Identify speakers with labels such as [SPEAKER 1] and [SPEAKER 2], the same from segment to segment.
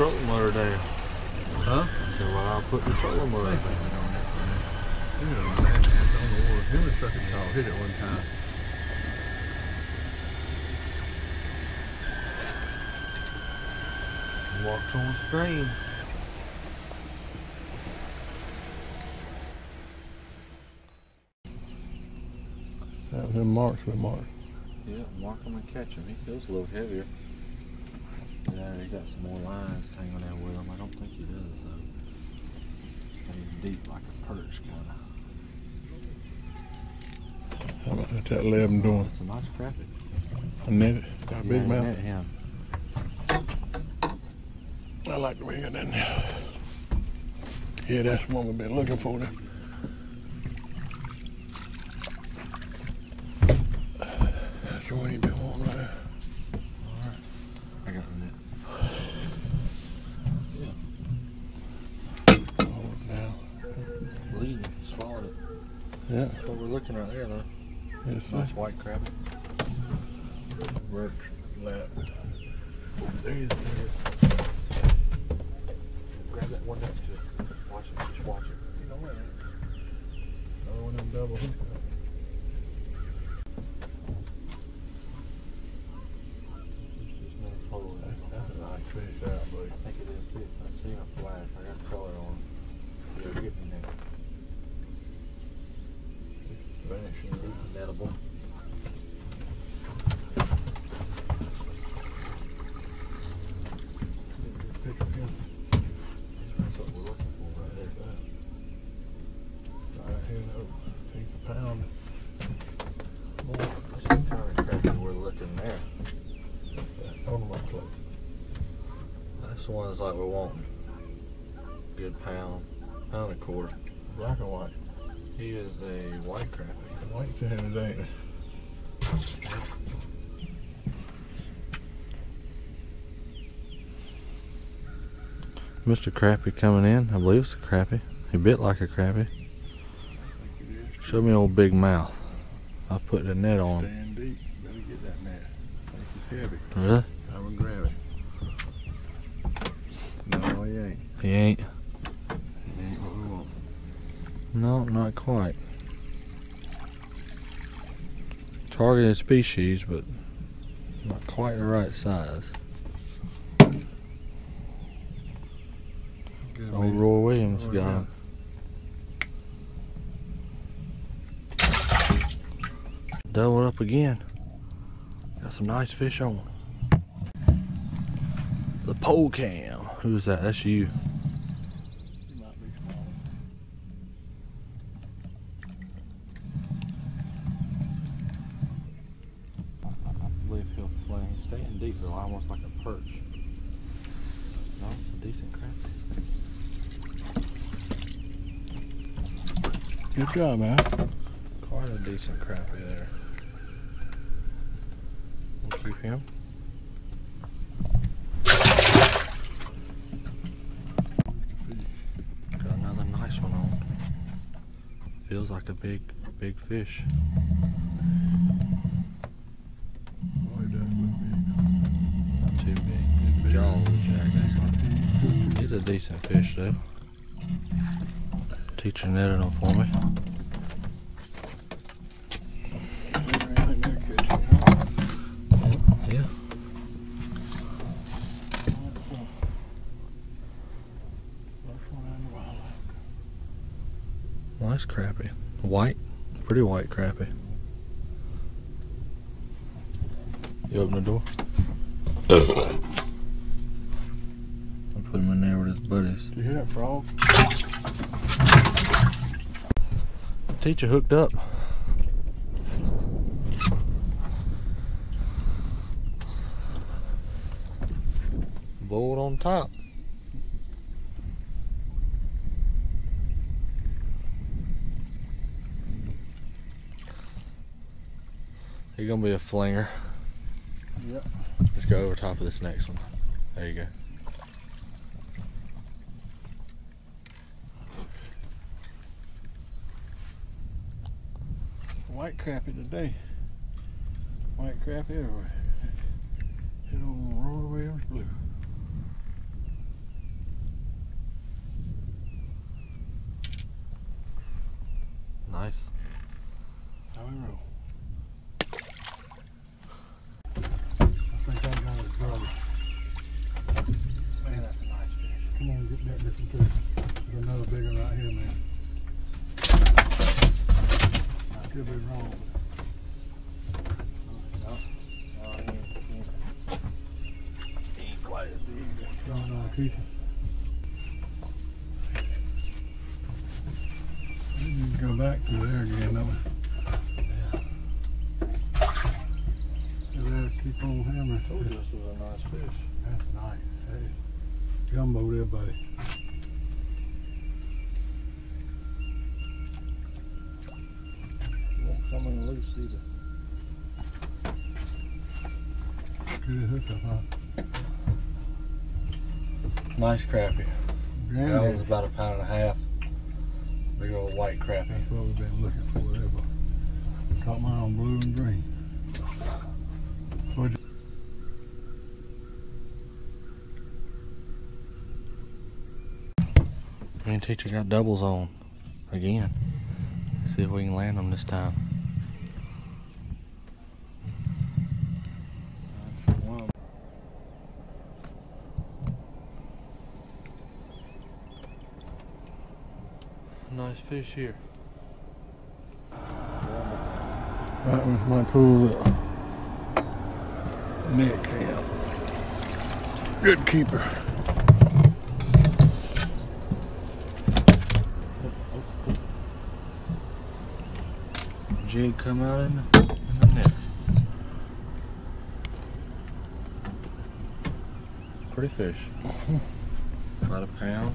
[SPEAKER 1] trolling motor there.
[SPEAKER 2] Huh?
[SPEAKER 1] I said, well, I'll put the trolling motor there.
[SPEAKER 2] Him and such a dog hit it one time.
[SPEAKER 1] Walks on the stream.
[SPEAKER 2] That was him marks with Mark.
[SPEAKER 1] Yeah, mark him and catch him. He feels a little heavier. Yeah, he got some more lines hanging there with him. I don't think he does though. He's deep like a perch kind of.
[SPEAKER 2] How about that 11 doing?
[SPEAKER 1] It's a nice crappie.
[SPEAKER 2] I net it. Got a big mouth.
[SPEAKER 1] Net him.
[SPEAKER 2] I like the way you got that net. Yeah, that's the one we've been looking for there. That's the one you've been wanting right there.
[SPEAKER 1] Alright. I got the net. Yeah.
[SPEAKER 2] Hold it down.
[SPEAKER 1] Bleeding. Swallowed it.
[SPEAKER 2] Yeah.
[SPEAKER 1] That's what we're looking right there though.
[SPEAKER 2] Yes,
[SPEAKER 1] Nice white crappie.
[SPEAKER 2] Worked lap.
[SPEAKER 1] There he is. Grab that one next to it. Watch it. Just watch it.
[SPEAKER 2] Another one of them double hook. That's a nice fish out, buddy.
[SPEAKER 1] I think it is too. I see a flash. I got color on it. Yeah, get in there.
[SPEAKER 2] Vanishing.
[SPEAKER 1] Nettable. That's what we're looking for right there.
[SPEAKER 2] Right here, no. Take a pound.
[SPEAKER 1] That's the kind of crappie we're looking there.
[SPEAKER 2] Hold my close.
[SPEAKER 1] That's the ones like we're wanting. Good pound and a quarter.
[SPEAKER 2] Black and white.
[SPEAKER 1] He is a white crappie.
[SPEAKER 2] The white's in it, ain't it?
[SPEAKER 1] Mr. Crappie coming in. I believe it's a crappie. He bit like a crappie. Show me old big mouth. I'll put the net on.
[SPEAKER 2] Stand deep. Better get that net. I think it's heavy.
[SPEAKER 1] Really?
[SPEAKER 2] I would grab it. No, he ain't.
[SPEAKER 1] He ain't.
[SPEAKER 2] He ain't what we want.
[SPEAKER 1] No, not quite. Targeted species, but not quite the right size.
[SPEAKER 2] Good
[SPEAKER 1] Old
[SPEAKER 2] man.
[SPEAKER 1] Roy Williams got him. Double up again. Got some nice fish on. The pole cam. Who's that? That's you.
[SPEAKER 2] He might be small.
[SPEAKER 1] I believe he'll fling. He's staying deep though, almost like a perch. No, it's a decent crappie.
[SPEAKER 2] Good job, man.
[SPEAKER 1] Quite a decent crappie there. We'll keep him. Got another nice one on. Feels like a big fish.
[SPEAKER 2] Oh, he does look big.
[SPEAKER 1] Not too big. Jaws jacked. He's a decent fish though. Teacher netted him for me. Yeah. Nice crappie. White. Pretty white crappie. You open the door? I'll put him in there with his buddies.
[SPEAKER 2] Did you hear that frog?
[SPEAKER 1] Teacher hooked up. Board on top. He's gonna be a flinger.
[SPEAKER 2] Yep.
[SPEAKER 1] Let's go over top of this next one. There you go.
[SPEAKER 2] White crappie today. White crappie everywhere. Hit on Roy Williams blue.
[SPEAKER 1] nice.
[SPEAKER 2] How we roll? I think I got his brother.
[SPEAKER 1] Man, that's a nice fish.
[SPEAKER 2] Come on, get that listen to it. There's another big one right here, man. I could be wrong.
[SPEAKER 1] He ain't quite as big.
[SPEAKER 2] Don't know, Keisha. We can go back to there again, don't we? Yeah. Keep on hammering.
[SPEAKER 1] I told you this was a nice fish.
[SPEAKER 2] That's nice. Hey, jumbo there, buddy.
[SPEAKER 1] Won't come in loose either.
[SPEAKER 2] Good hookup, huh?
[SPEAKER 1] Nice crappie.
[SPEAKER 2] Granddaddy.
[SPEAKER 1] That was about 1.5 pounds. Big old white crappie.
[SPEAKER 2] That's what we've been looking for ever. Caught mine on blue and green.
[SPEAKER 1] Me and teacher got doubles on again. See if we can land them this time. Nice fish here.
[SPEAKER 2] That was my pool up. Nick, yeah. Good keeper.
[SPEAKER 1] Jig come out in the net. Pretty fish. About 1 pound.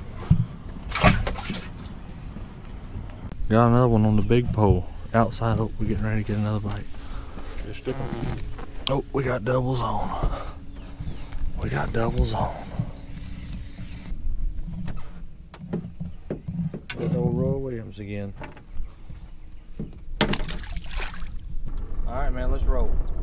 [SPEAKER 1] Got another one on the big pole. Outside. Oh, we're getting ready to get another bite.
[SPEAKER 2] Just stick 'em.
[SPEAKER 1] Oh, we got doubles on. We got doubles on. Good old Roy Williams again. All right, man, let's roll.